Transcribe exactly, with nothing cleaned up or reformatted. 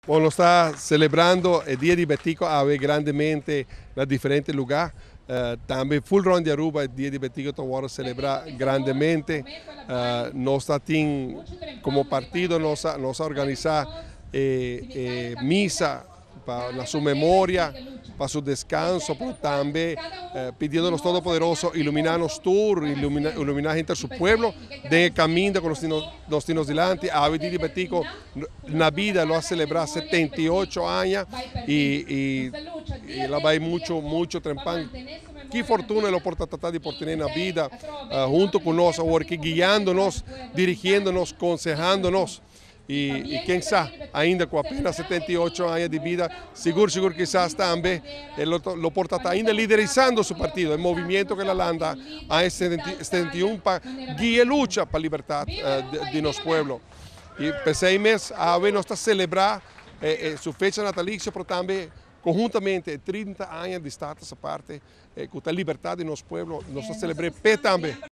Bueno, lo está celebrando el Día Diabético a ver grandemente en diferentes lugares. Uh, también Full Run de Aruba, el Día Diabético también celebra grandemente. Uh, nos tin, como partido nos ha, nos ha organizado eh, eh, misa para su memoria, para su descanso, pero también eh, pidiendo a los todopoderosos iluminarnos tour, iluminar, iluminar gente de su pueblo, de camino con los tinos, los tinos delante. A Día Diabético, la vida lo ha celebrado setenta y ocho años y, y, y la va a mucho, mucho trempán. Qué fortuna la oportunidad de por tener la vida uh, junto con nosotros, aquí guiándonos, dirigiéndonos, aconsejándonos. Y, y quién sabe, ainda con apenas setenta y ocho años de vida, seguro, seguro quizás también lo, lo porta ainda liderizando su partido, el movimiento que la landa a setenta y uno para guía y lucha para la libertad uh, de, de nuestro pueblo. Y por seis meses, a ver, nos está celebrando eh, eh, su fecha natalicia, pero también conjuntamente trinta años de Estado esa parte, eh, con la libertad de nuestro pueblo, nos está celebrando también.